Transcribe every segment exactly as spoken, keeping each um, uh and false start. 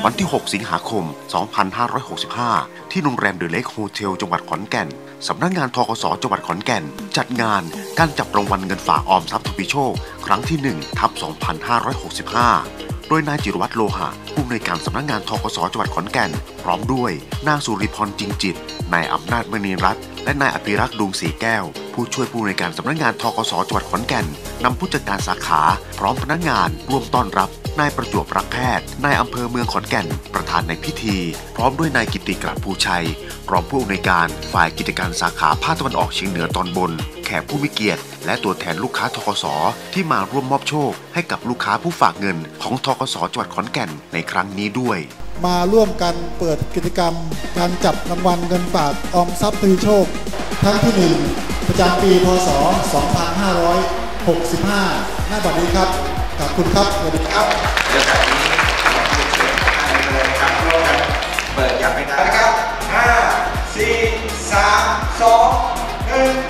วันที่หกสิงหาคมสองพันห้าร้อยหกสิบห้าที่โรงแรมเดอะเลคโฮเทลจังหวัดขอนแก่นสำนักงานธกส.จังหวัดขอนแก่นจัดงานการจับรางวัลเงินฝากออมทรัพย์ทวีโชคครั้งที่หนึ่งทับสองพันห้าร้อยหกสิบห้าโดยนายจิรวัตรโลหะผู้อำนวยการสำนักงานธกส.จังหวัดขอนแก่นพร้อมด้วยนางสุริพรจริงจิตนายอำนาจมณีรัตน์และนายอภิรักษ์ดวงศรีแก้วผู้ช่วยผู้อำนวยการสำนักงานธกส.จังหวัดขอนแก่นนำผู้จัดการสาขาพร้อมพนักงานร่วมต้อนรับนายประจวบรักแพทย์นายอำเภอเมืองขอนแก่นประธานในพิธีพร้อมด้วยนายกิติกระภูชัยรองผู้อำนวยการฝ่ายกิจการสาขาภาคตะวันออกเฉียงเหนือตอนบนแขกผู้มีเกียรติและตัวแทนลูกค้าธกส.ที่มาร่วมมอบโชคให้กับลูกค้าผู้ฝากเงินของธกส.จังหวัดขอนแก่นในครั้งนี้ด้วยมาร่วมกันเปิดกิจกรรมการจับรางวัลเงินฝากออมทรัพย์ทวีโชคครั้งที่หนึ่งประจำปีพ.ศ. สองพันห้าร้อยหกสิบห้าหน้าบัดนี้ครับขอบคุณครับสวัสดีครับเดี๋ยวจากนี้เราจะเชิญท่านเลยครับร่วมกันเปิดอย่างเป็นทางการนะครับห้า สี่ สาม สอง หนึ่ง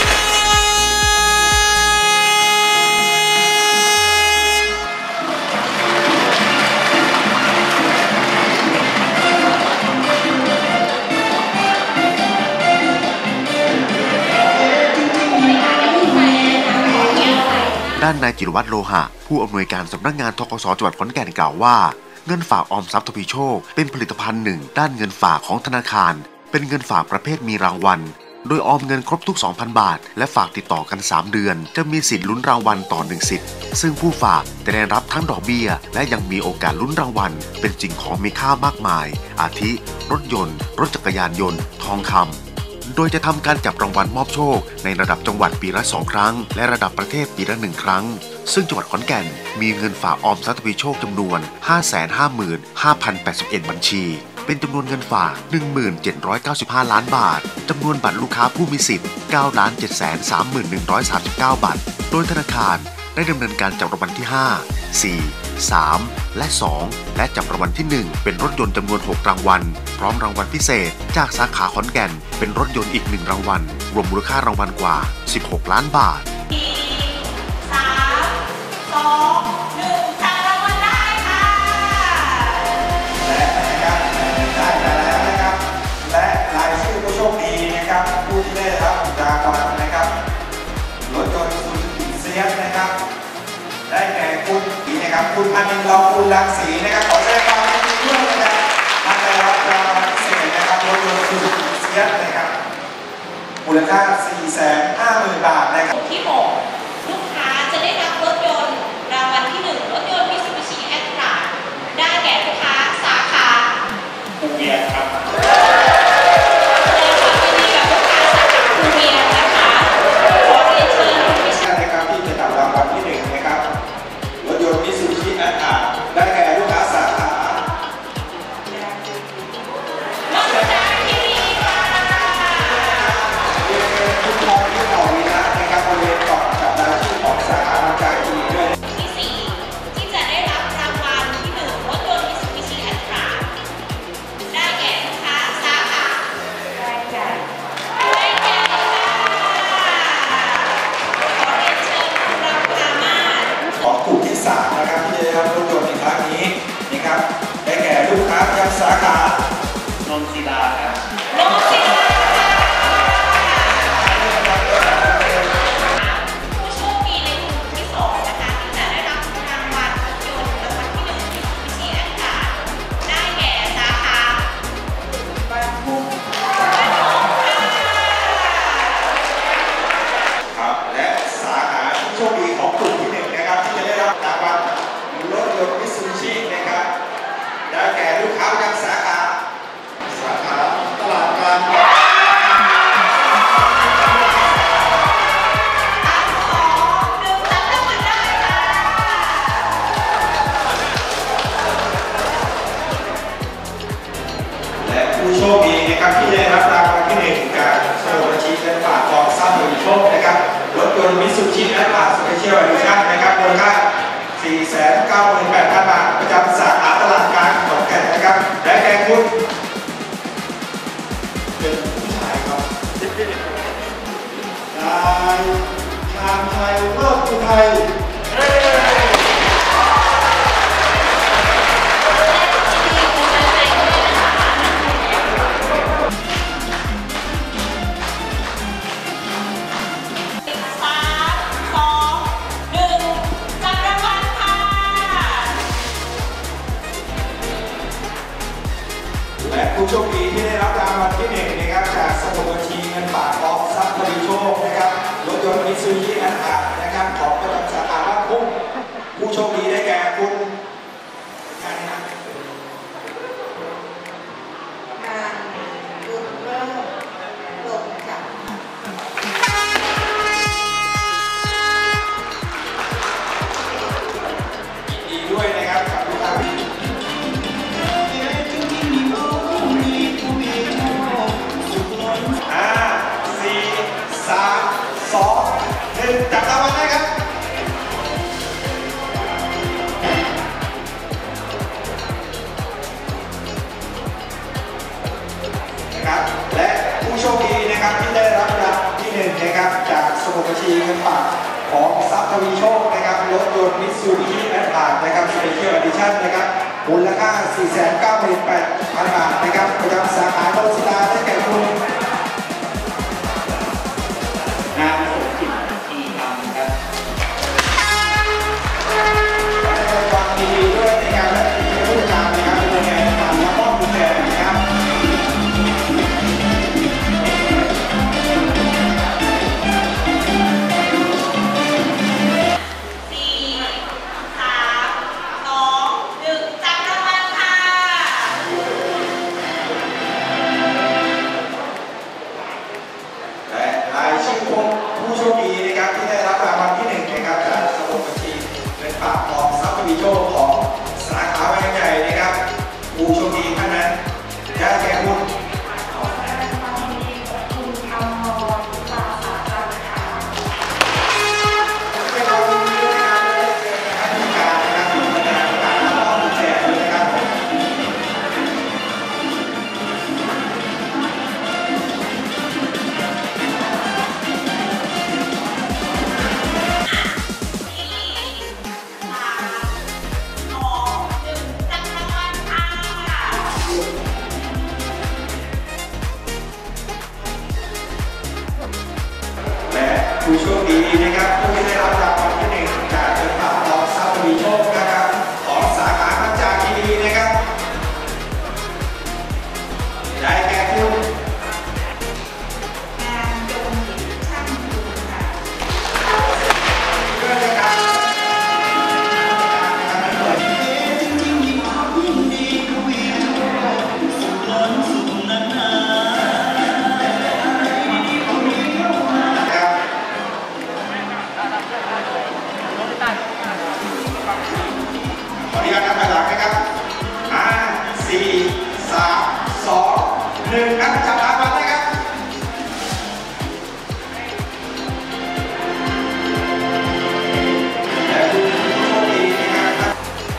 ด้านนายจิรวัตรโลหะผู้อำนวยการสำนักงานธกส.จังหวัดขอนแก่นกล่าวว่าเงินฝากออมทรัพย์ทวีโชคเป็นผลิตภัณฑ์หนึ่งด้านเงินฝากของธนาคารเป็นเงินฝากประเภทมีรางวัลโดยออมเงินครบทุก สองพัน บาทและฝากติดต่อกันสามเดือนจะมีสิทธิ์ลุ้นรางวัลต่อหนึ่งสิทธิ์ซึ่งผู้ฝากจะได้รับทั้งดอกเบี้ยและยังมีโอกาสลุ้นรางวัลเป็นสิ่งของมีค่ามากมายอาทิรถยนต์รถจักรยานยนต์ทองคำโดยจะทำการจับรางวัลมอบโชคในระดับจังหวัดปีละสองครั้งและระดับประเทศปีละหนึ่งครั้งซึ่งจังหวัดขอนแก่นมีเงินฝากออมทรัพย์ทวีโชคจำนวน ห้าแสนห้าหมื่นห้าพันแปดสิบเอ็ด บัญชีเป็นจำนวนเงินฝาก หนึ่งหมื่นเจ็ดร้อยเก้าสิบห้า ล้านบาทจำนวนบัตรลูกค้าผู้มีสิทธิ์ เก้าล้านเจ็ดแสนสามหมื่นหนึ่งร้อยสามสิบเก้า บัตรโดยธนาคารได้ดำเนินการจับรางวัลที่ห้า สี่ สาม และสองและจับรางวัลที่หนึ่งเป็นรถยนต์จำนวนหกรางวัลพร้อมรางวัลพิเศษจากสาขาขอนแก่นเป็นรถยนต์อีกหนึ่งรางวัลรวมมูลค่ารางวัลกว่าสิบหกล้านบาทสาม สอง หนึ่งจับรางวัลได้ค่ะและนะครับได้มาแล้วนะครับและรายชื่อผู้โชคดีนะครับผู้ที่ได้รับรางวัลนะครับรถยนต์ซูซูกิเซียสนะครับได้แก่คุณอีนะครับคุณอนินทร์ ลองคุณรังสีนะครับขอแสดงความยินดีด้วยนะครับท่านได้รับรางวัลพิเศษนะครับรถยนต์ซูซูกิเซียสนะครับมูลค่า สี่แสนห้าหมื่น บาทนะครับที่หกลูกค้าจะได้รับรถยนต์รางวัลที่หนึ่งรถยนต์ Mitsubishi Ectra ได้แก่ลูกค้าสาขาภูเวียนครับภูเวียนนะคะขอเรียนเชิญคุณพิชัยนะครับที่จะจับรางวัลที่หนึ่งนะครับรถยนต์ Mitsubishi Ectra ได้แก่ลูกค้าสาขาสาขานนทิดาครับนนทิดาผู้โชคดีในกลุ่มที่สองนะคะที่จะได้รับรางวัลรถยนต์รางวัลที่หนึ่งที่พิเศษค่ะได้แก่สาขาบางพุงครับและสาขาผู้โชคดีของกลุ่มที่หนึ่งนะครับที่จะได้รับรางวัลรถยนต์มิตซูบิชินะครับได้แก่ลูกค้าประจำสาขาสาขาตลาดกลางและผู้โชคดีนะครับที่ได้รับรางวัลที่หนึ่งการสมุดบัญชีเงินฝากออมทรัพย์ทวีโชคนะครับรถยนต์มิตซูบิชิแอตลาสสเปเชียลเอดิชั่นนะครับมูลค่า สี่แสนเก้าหมื่นแปดพัน บาทประจำสาขาตลาดกลางขอนแก่นนะครับและแก่คุณเป็นผู้ชายครับนายชาญชัยเลิศอุทัยและนต์มิตซูบิชิแอตลาสนะครับสเปเชียลเอดิชั่นนะครับมูลค่า สี่แสนเก้าหมื่นแปดพัน บาทนะครับประจำสาขาโนนศิลาได้แก่คุณนางสมจิตทีทำครับฟังดีๆด้วยในงานและผู้จัดการนะครับเป็นงานการและมอบกุญแจนะครับผู้โชคดีนะครับที่ได้รับรางวัลที่หนึ่งนะครับจากสมุดบัญชีเงินฝากออมทรัพย์ทวีโชคของสาขาบางใหญ่นะครับผู้โชคดีท่านนั้นได้แก่คุณผู้โชคดีนะครับผู้ที่ได้รับรางวัลที่หนึ่งจากเงินฝากออมทรัพย์ทวีโชคนะครับของสาขาพัฒนาคีรีนะครับได้แก่คุณงานโยมหญิงช่างดูค่ะเพื่อจะการขออนุญาตนับถอยหลังนะครับห้า สี่ สาม สอง หนึ่งครับจับรางวัลนะครับและผู้โชคดีนะครับ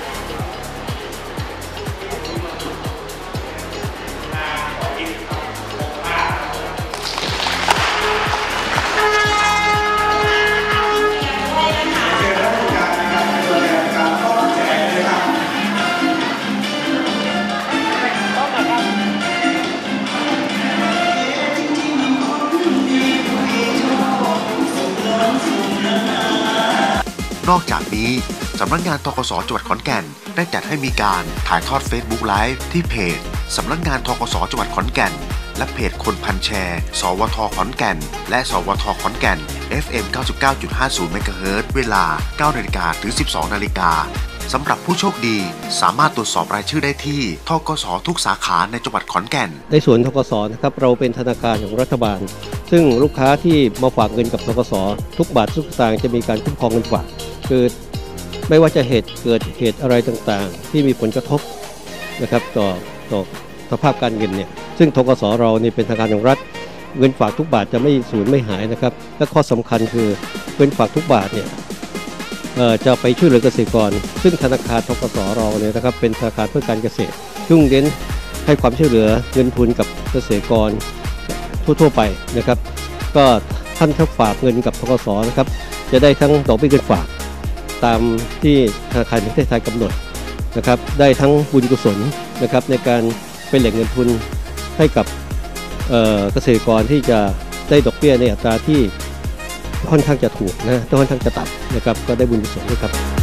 นอกจากนี้สำนักงานธกส.จังหวัดขอนแก่นได้จัดให้มีการถ่ายทอด Facebook Live ที่เพจสำนักงานธกส.จังหวัดขอนแก่นและเพจคนพันแชร์สวท.ขอนแก่นและสวท.ขอนแก่น เอฟ เอ็ม เก้าสิบเก้าจุดห้าศูนย์ เมกะเฮิรตซ์เวลา เก้านาฬิกา ถึง สิบสองนาฬิกาสำหรับผู้โชคดีสามารถตรวจสอบรายชื่อได้ที่ธกส.ทุกสาขาในจังหวัดขอนแก่นในส่วนธกส.นะครับเราเป็นธนาคารของรัฐบาลซึ่งลูกค้าที่มาฝากเงินกับธกส.ทุกบาททุกสตางค์จะมีการคุ้มครองเงินฝากคือไม่ว่าจะเหตุเกิดเหตุอะไรต่างๆที่มีผลกระทบนะครับต่อต่อสภาพการเงินเนี่ยซึ่งธกส.เรานี่เป็นธนาคารของรัฐเงินฝากทุกบาทจะไม่สูญไม่หายนะครับและข้อสำคัญคือเงินฝากทุกบาทเนี่ยจะไปช่วยเหลือเกษตรกรซึ่งธนาคารธกส.เราเนี่ยนะครับเป็นธนาคารเพื่อการเกษตรซึ่งเน้นให้ความช่วยเหลือเงินทุนกับเกษตรกรทั่วๆไปนะครับก็ท่านถ้าฝากเงินกับธกส.นะครับจะได้ทั้งดอกเบี้ยเงินฝากตามที่ธนาคารแห่งประเทศไทยกำหนดนะครับได้ทั้งบุญกุศลนะครับในการเป็นแหล่งเงินทุนให้กับเอ่อเกษตรกรที่จะได้ดอกเบี้ยในอัตราที่ค่อนข้างจะถูกนะค่อนข้างจะต่ำนะครับก็ได้บุญกุศลด้วยครับ